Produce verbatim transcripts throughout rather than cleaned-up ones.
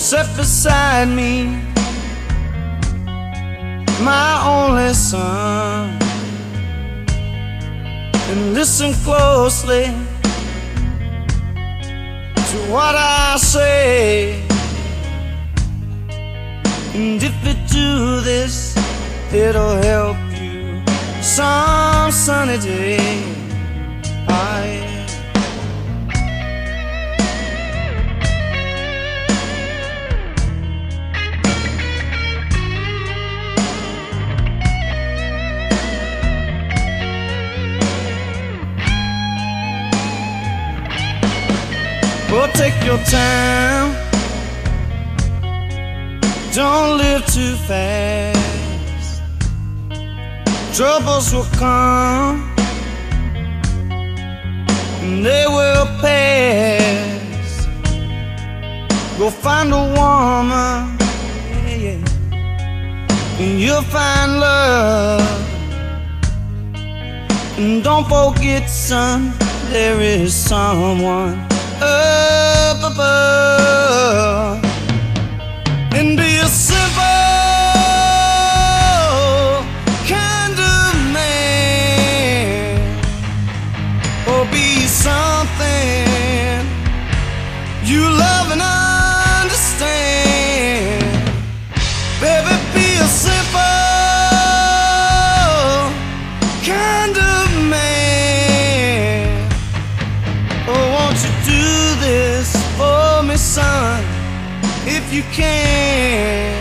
sit beside me, my only son, and listen closely to what I say. And if you do this, it'll help you some sunny day. Oh, yeah. Well, take your time, don't live too fast. Troubles will come and they will pass. Go find a woman, yeah, yeah, and you'll find love. And don't forget, son, there is someone up above. And be a simple kind of man, or be something you love and understand. Baby, be a simple kind of man. Oh, won't you do this for me, son, if you can?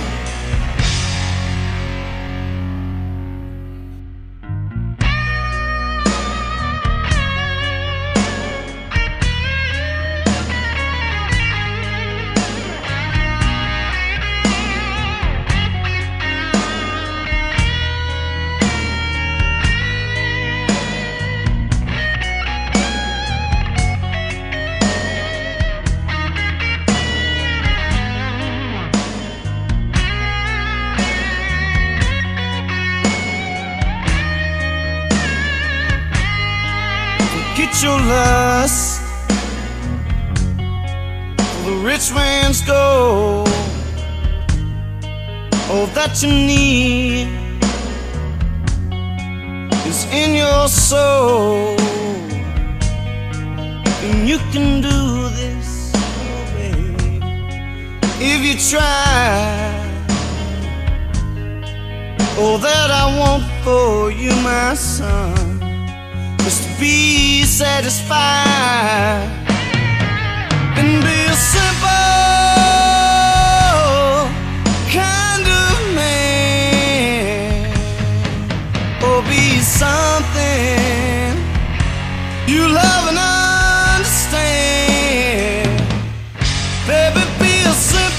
Get your lust for the rich man's gold. All that you need is in your soul, and you can do this, oh baby, if you try. All that I want for you, my son, is to be satisfied and be a simple kind of man, or be something you love and understand. Baby, be a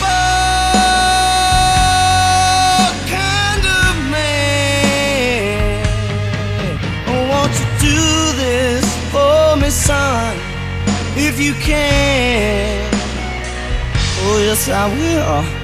simple kind of man. Oh, won't you do this for me, son, if you can? Oh, yes, I will.